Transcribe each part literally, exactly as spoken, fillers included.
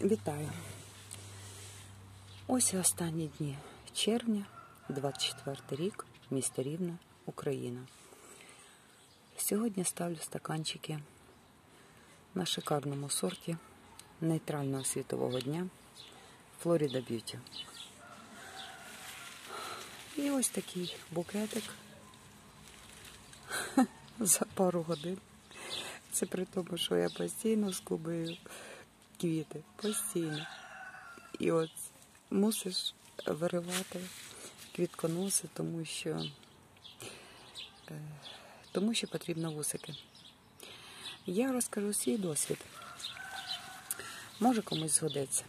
Вітаю! Ось і останні дні червня, двадцять четвертий рік, місто Рівне, Україна. Сьогодні ставлю стаканчики на шикарному сорті нейтрального світового дня Florida Beauty. І ось такий букетик за пару годин. Це при тому, що я постійно скубаю квіти, постійно. І от мусиш виривати квітконоси, тому що, тому що потрібно вусики. Я розкажу свій досвід. Може комусь згодиться.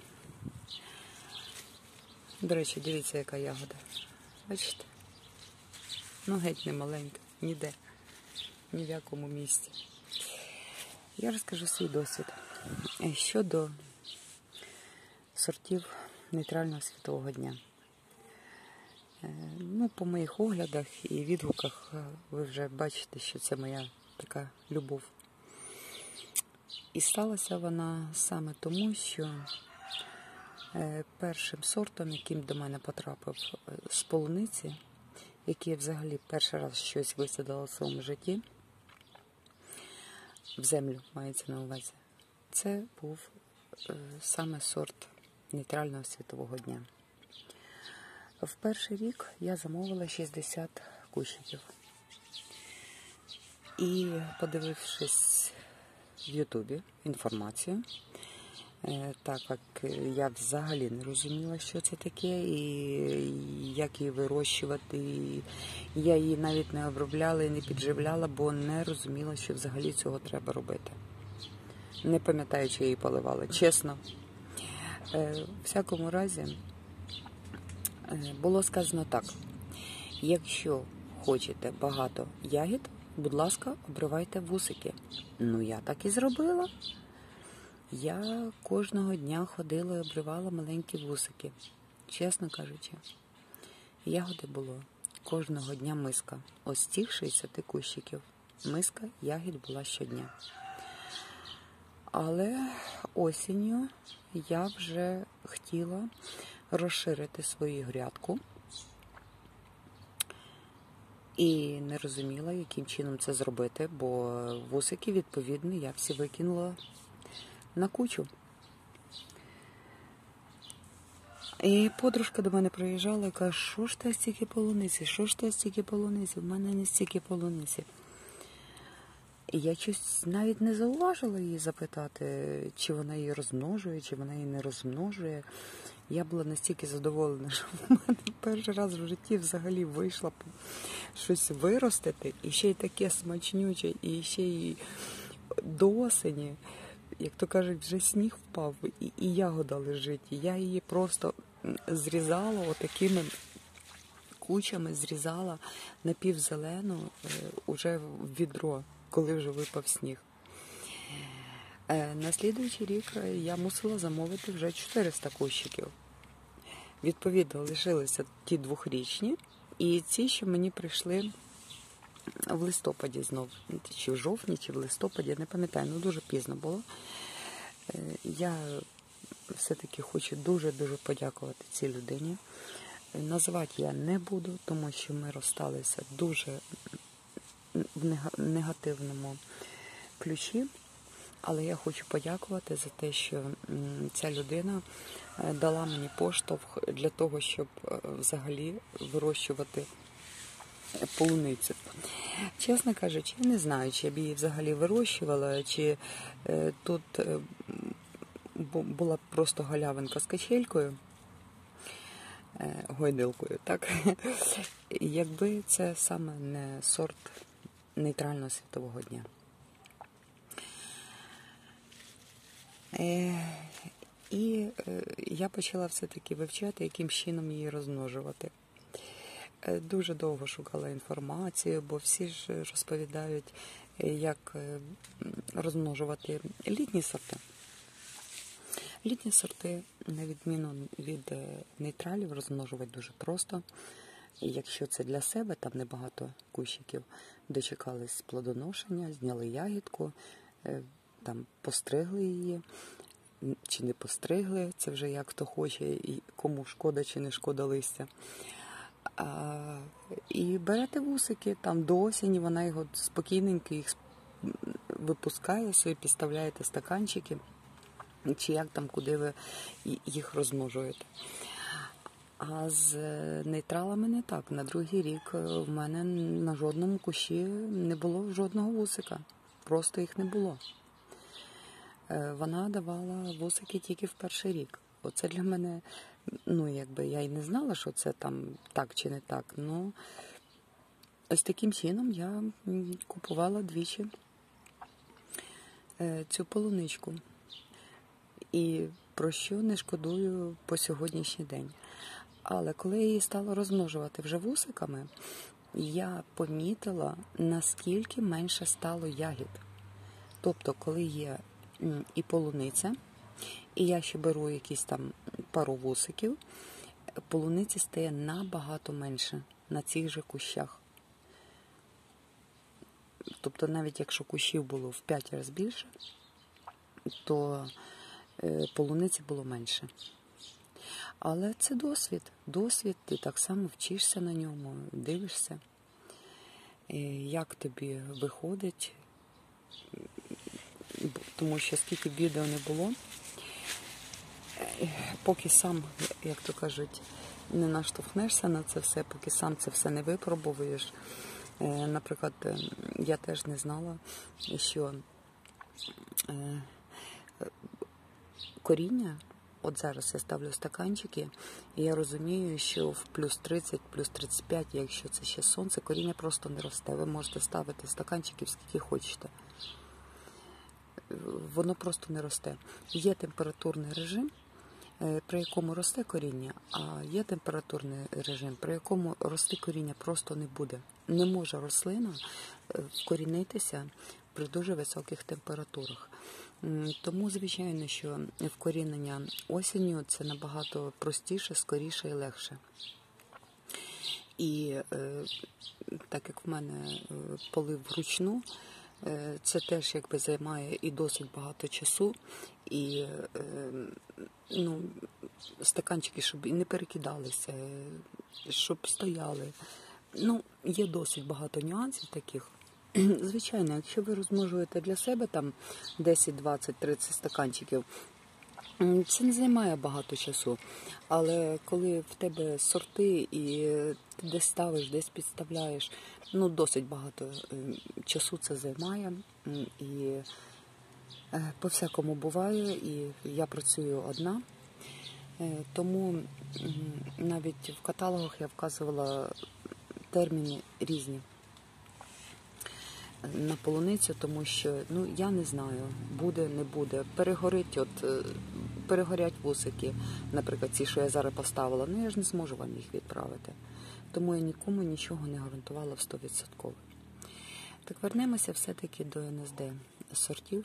До речі, дивіться, яка ягода. Бачите? Ну, геть не маленька, ніде, ні в якому місці. Я розкажу свій досвід щодо сортів нейтрального світового дня. Ну, по моїх оглядах і відгуках ви вже бачите, що це моя така любов. І сталася вона саме тому, що першим сортом, яким до мене потрапив з полуниці, який я взагалі перший раз щось висадила в своєму житті, в землю мається на увазі, це був саме сорт нейтрального світового дня. В перший рік я замовила шістдесят кущиків. І, подивившись в Ютубі інформацію, так як я взагалі не розуміла, що це таке, і як її вирощувати, і я її навіть не обробляла і не підживляла, бо не розуміла, що взагалі цього треба робити. Не пам'ятаю, чи я її поливала, чесно. В всякому разі, було сказано так: якщо хочете багато ягід, будь ласка, обривайте вусики. Ну, я так і зробила. Я кожного дня ходила і обривала маленькі вусики. Чесно кажучи, ягоди було кожного дня миска. Ось цих шістдесят кущиків. Миска ягід була щодня. Але осінню я вже хотіла розширити свою грядку і не розуміла, яким чином це зробити, бо вусики, відповідно, я всі викинула на кучу. І подружка до мене приїжджала і каже: що ж ти стільки полуниці, що ж ти стільки полуниці, в мене не стільки полуниці. І я щось навіть не зауважила її запитати, чи вона її розмножує, чи вона її не розмножує. Я була настільки задоволена, що в мене перший раз в житті взагалі вийшло щось виростити, і ще й таке смачнюче, і ще й до осені, як то кажуть, вже сніг впав, і, і ягода лежить. І я її просто зрізала отакими кучами, зрізала напівзелену уже в відро, коли вже випав сніг. На слідуючий рік я мусила замовити вже чотириста кущиків. Відповідно, лишилися ті двохрічні, і ці, що мені прийшли в листопаді знов, чи в жовтні, чи в листопаді, я не пам'ятаю, ну дуже пізно було. Я все-таки хочу дуже-дуже подякувати цій людині. Називати я не буду, тому що ми розсталися дуже в негативному ключі. Але я хочу подякувати за те, що ця людина дала мені поштовх для того, щоб взагалі вирощувати полуницю. Чесно кажучи, я не знаю, чи я б її взагалі вирощувала, чи тут була просто галявинка з качелькою, гойдилкою, так? Якби це саме не сорт нейтрального світового дня. І я почала все-таки вивчати, яким чином її розмножувати. Дуже довго шукала інформацію, бо всі ж розповідають, як розмножувати літні сорти. Літні сорти, на відміну від нейтралів, розмножувати дуже просто. І якщо це для себе, там небагато кущиків, дочекались плодоношення, зняли ягідку, там постригли її, чи не постригли, це вже як хто хоче, і кому шкода чи не шкода листя. А, і берете вусики, там до осені вона його спокійненько їх випускає, собі підставляєте стаканчики, чи як там, куди ви їх розмножуєте. А з нейтралами не так. На другий рік в мене на жодному кущі не було жодного вусика. Просто їх не було. Вона давала вусики тільки в перший рік. Оце для мене, ну, якби я й не знала, що це там так чи не так. Ну, ось таким чином я купувала двічі цю полуничку. І про що не шкодую по сьогоднішній день. Але коли я її стала розмножувати вже вусиками, я помітила, наскільки менше стало ягід. Тобто, коли є і полуниця, і я ще беру якісь там пару вусиків, полуниці стає набагато менше на цих же кущах. Тобто, навіть якщо кущів було в п'ять разів більше, то полуниці було менше. Але це досвід. Досвід, ти так само вчишся на ньому, дивишся, як тобі виходить. Тому що скільки б відео не було, поки сам, як то кажуть, не наштовхнешся на це все, поки сам це все не випробовуєш. Наприклад, я теж не знала, що коріння, от зараз я ставлю стаканчики, і я розумію, що в плюс тридцять, плюс тридцять п'ять, якщо це ще сонце, коріння просто не росте. Ви можете ставити стаканчиків скільки хочете. Воно просто не росте. Є температурний режим, при якому росте коріння, а є температурний режим, при якому рости коріння просто не буде. Не може рослина вкорінитися при дуже високих температурах. Тому, звичайно, що вкорінення осінню – це набагато простіше, скоріше і легше. І е, так як в мене полив вручну, е, це теж якби займає і досить багато часу, і е, ну, стаканчики, щоб і не перекидалися, щоб стояли. Ну, є досить багато нюансів таких. Звичайно, якщо ви розмножуєте для себе там десять, двадцять, тридцять стаканчиків, це не займає багато часу. Але коли в тебе сорти і ти десь ставиш, десь підставляєш, ну, досить багато часу це займає. І по-всякому буває, і я працюю одна. Тому навіть в каталогах я вказувала терміни різні на полуницю, тому що, ну, я не знаю, буде, не буде. Перегорить, от, перегорять вусики, наприклад, ці, що я зараз поставила, ну, я ж не зможу вам їх відправити. Тому я нікому нічого не гарантувала в сто відсотків. Так, вернемося все-таки до ен ес де сортів.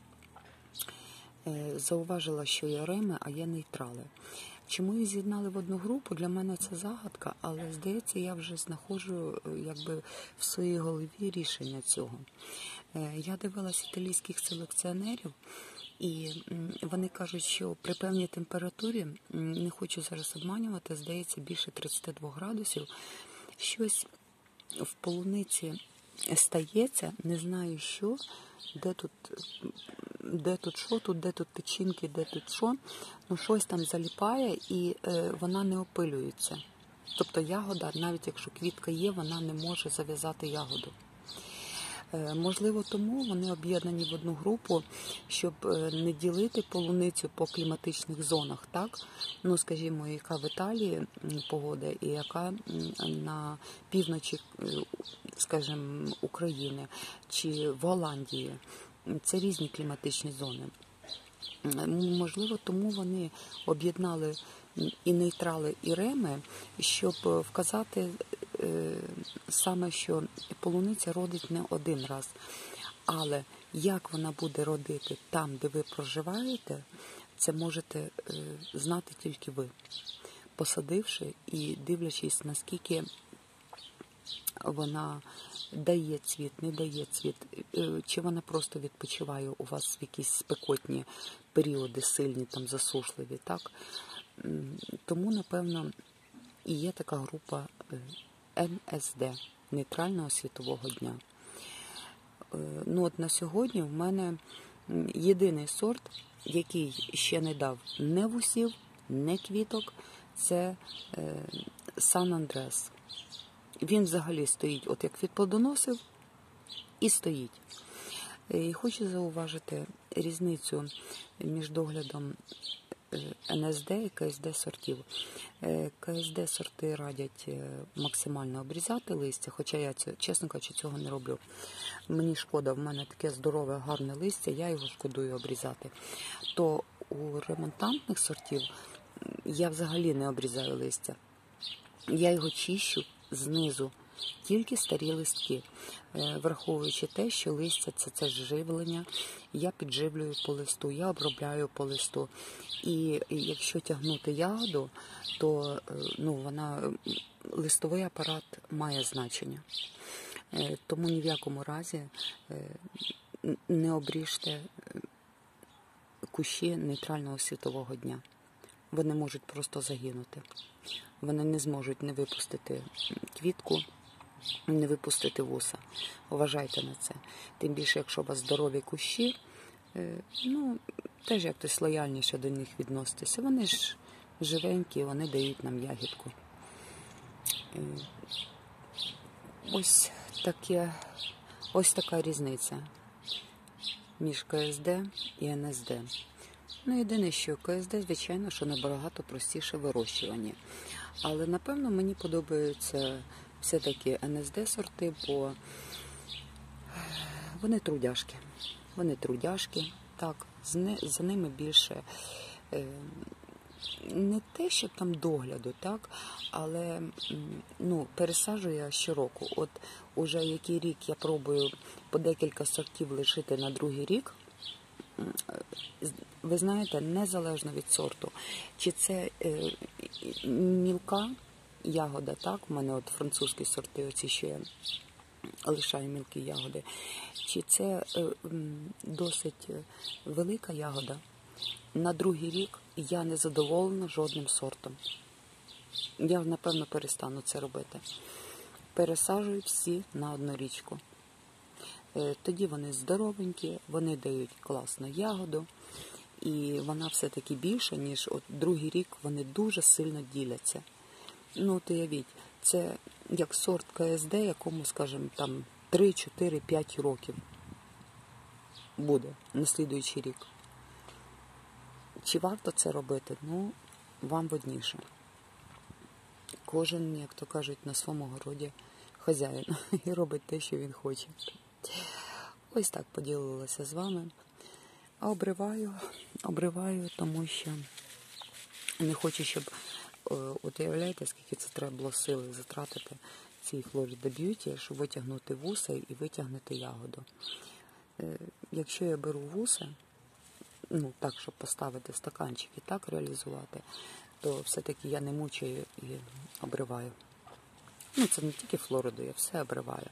Зауважила, що є реми, а є нейтрали. Чому їх з'єднали в одну групу, для мене це загадка, але, здається, я вже знаходжу якби в своїй голові рішення цього. Я дивилась італійських селекціонерів, і вони кажуть, що при певній температурі, не хочу зараз обманювати, здається, більше тридцять два градусів, щось в полуниці стається, не знаю що, де тут, де тут що, тут, де тут печінки, де тут що, ну щось там заліпає і е, вона не опилюється. Тобто ягода, навіть якщо квітка є, вона не може зав'язати ягоду. Е, можливо, тому вони об'єднані в одну групу, щоб не ділити полуницю по кліматичних зонах, так? Ну, скажімо, яка в Італії погода і яка на півночі, скажімо, України чи в Голландії. Це різні кліматичні зони. Можливо, тому вони об'єднали і нейтрали, і реми, щоб вказати саме, що полуниця родить не один раз. Але як вона буде родити там, де ви проживаєте, це можете знати тільки ви, посадивши і дивлячись, наскільки вона дає цвіт, не дає цвіт, чи вона просто відпочиває у вас в якісь спекотні періоди, сильні, там, засушливі, так? Тому, напевно, і є така група ен ес де, нейтрального світового дня. Ну, от на сьогодні в мене єдиний сорт, який ще не дав не вусів, не квіток, це Сан Андрес. Він взагалі стоїть, от як відплодоносив, і стоїть. І хочу зауважити різницю між доглядом ен ес де і ка ес де сортів. ка ес де сорти радять максимально обрізати листя, хоча я, чесно кажучи, цього не роблю. Мені шкода, в мене таке здорове, гарне листя, я його шкодую обрізати. То у ремонтантних сортів я взагалі не обрізаю листя. Я його чищу знизу, тільки старі листки, враховуючи те, що листя – це, це живлення, я підживлюю по листу, я обробляю по листу. І якщо тягнути ягоду, то ну, вона, листовий апарат має значення. Тому ні в якому разі не обріжте кущі нейтрального світового дня. Вони можуть просто загинути. Вони не зможуть не випустити квітку, не випустити вуса. Вважайте на це. Тим більше, якщо у вас здорові кущі, ну, теж якось лояльніше до них відноситися. Вони ж живенькі, вони дають нам ягідку. Ось таке, ось така різниця між ка ес де і ен ес де. Ну, єдине, що ка ес де, звичайно, що набагато простіше вирощування. Але, напевно, мені подобаються все-таки ен ес де сорти, бо вони трудяшки. Вони трудяшки, так, за ними більше не те, щоб там догляду, так, але ну, пересаджую я щороку. От уже який рік я пробую по декілька сортів лишити на другий рік, ви знаєте, незалежно від сорту, чи це е, мілка ягода, так, у мене от французькі сорти, оці, що я лишаю мілкі ягоди, чи це е, досить велика ягода, на другий рік я не задоволена жодним сортом. Я, напевно, перестану це робити. Пересаджую всі на однорічку. Тоді вони здоровенькі, вони дають класну ягоду, і вона все-таки більша, ніж от другий рік вони дуже сильно діляться. Ну, от уявіть, це як сорт ка ес де, якому, скажімо, там три, чотири, п'ять років буде на слідуючий рік. Чи варто це робити? Ну, вам видніше. Кожен, як то кажуть, на своєму городі хазяїн і робить те, що він хоче. Ось так поділилася з вами. А обриваю, обриваю, тому що не хочу, щоб, от уявляєте, скільки це треба було сили затратити цій Florida Beauty, щоб витягнути вуса і витягнути ягоду. Якщо я беру вуса, ну так, щоб поставити стаканчик і так реалізувати, то все-таки я не мучаю і обриваю. Ну, це не тільки Флориду, я все обриваю.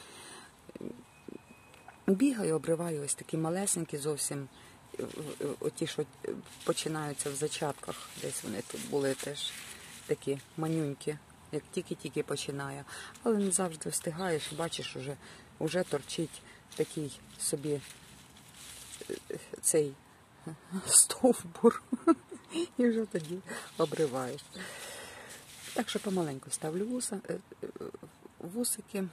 Бігаю, обриваю ось такі малесенькі зовсім, оті, що починаються в зачатках, десь вони тут були теж такі манюнькі, як тільки-тільки починає. Але не завжди встигаєш і бачиш, уже, уже торчить такий собі цей стовбур і вже тоді обриваєш. Так що помаленьку ставлю вуса, вусики,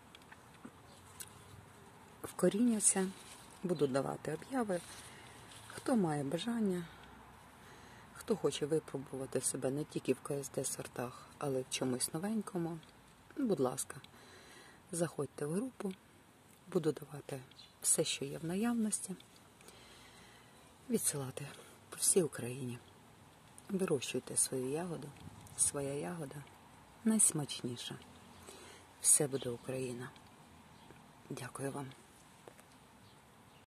вкоріняться, буду давати обяви. Хто має бажання, хто хоче випробувати себе не тільки в ка ес де сортах, але в чомусь новенькому, будь ласка, заходьте в групу, буду давати все, що є в наявності, відсилати по всій Україні. Вирощуйте свою ягоду, своя ягода найсмачніша. Все буде Україна. Дякую вам.